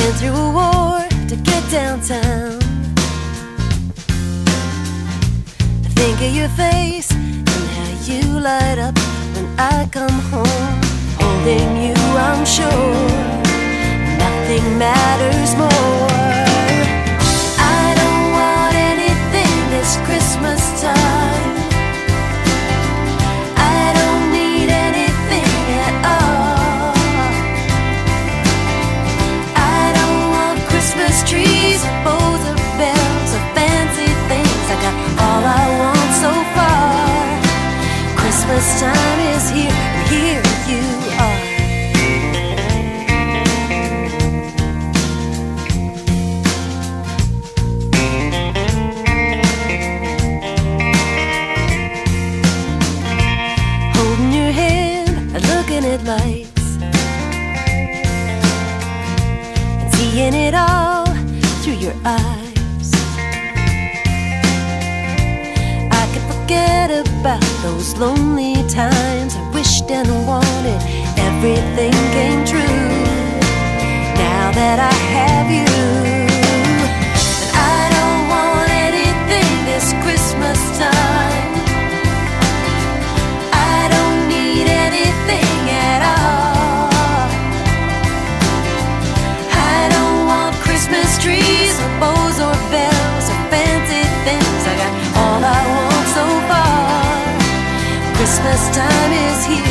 Been through a war to get downtown. I think of your face and how you light up when I come home. Holding you, I'm sure nothing matters more. I don't want anything this Christmas time. I don't need anything at all. I don't want Christmas trees or bows or bells or fancy things. I got all I want so far. Christmas time is here, and here you are. Holding your hand and looking at lights and seeing it all through your eyes. I could forget about those lonely times. I wished and wanted everything came true. Now that I have you, but I don't want anything this Christmas time. I don't need anything at all. I don't want Christmas trees or bows or bells or fancy things. I got all I want so far. Christmas time is here.